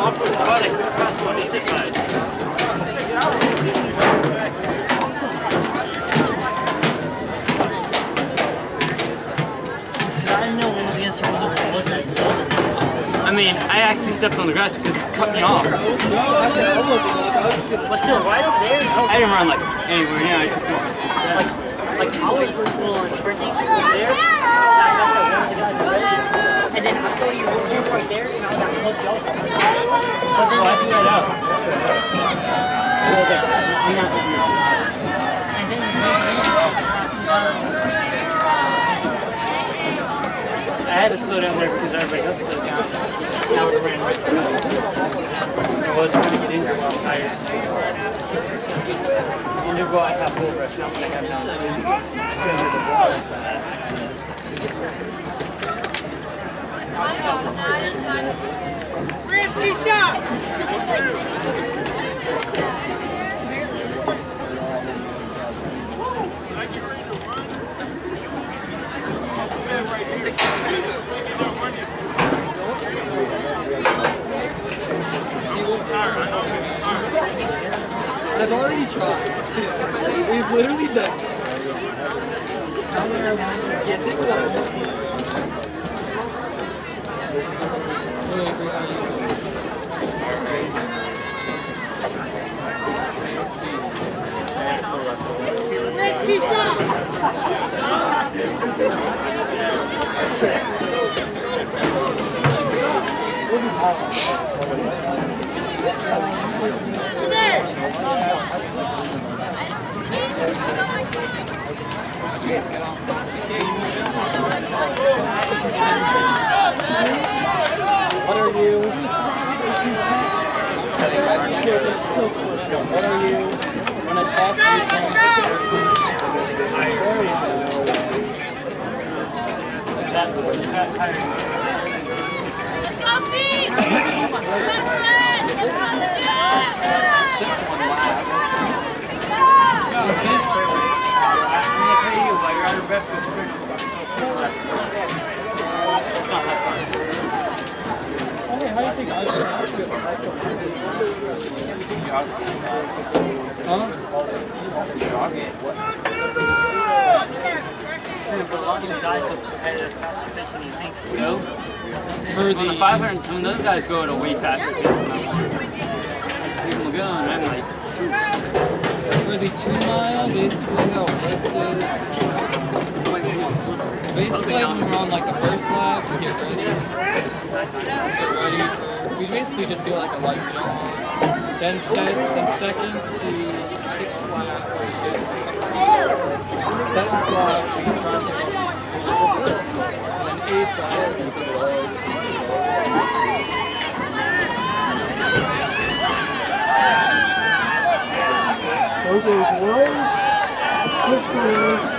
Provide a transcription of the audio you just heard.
why they could pass one either side. I didn't know one was against her wasn't so. I mean, I actually stepped on the grass because it cut me off. But still, right over there. I didn't run like anywhere. Yeah, I took one. Like I was sprinting over there. I messed up one of the guys already. And then I saw you right there, and I was like, close to y'all. But then I threw that out. Okay, I'm not with you. And then I had to slow down there because everybody else slowed down. Now we're ran right through. I was trying to get in here while I'm tired. And they're going to have full rush now when I have now. Risky shot! I've already tried. We've literally done it. Yes, it was. What are you? That's so cool. What are you? When I pass you, Let's go, Pete! Let's run! Let's run the job! Hey, how do you think I feel? Huh? For a lot of these guys go competitive faster pace than you think. So, For on the 500, some of those guys go at a way faster pace than I want. I see them go, and I'm like, for the 2 mile, basically how it works is basically when we're on like the first lap, we get ready for, we basically just do like a light jump. Then second to 6th lap, seventh lap, we try to get then 8th lap, we do Okay, one, 15.